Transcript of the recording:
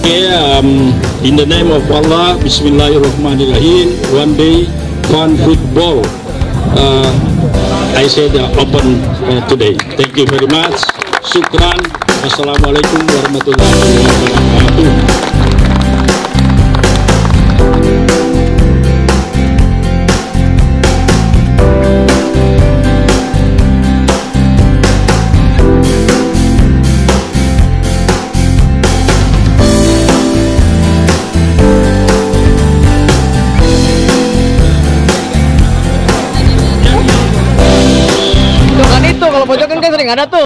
Okay, in the name of Allah, Bismillahirrahmanirrahim. One day, fun football. I said open today. Thank you very much. Syukran. Wassalamualaikum warahmatullahi wabarakatuh. Itu kalau pojokan kan sering ada tuh.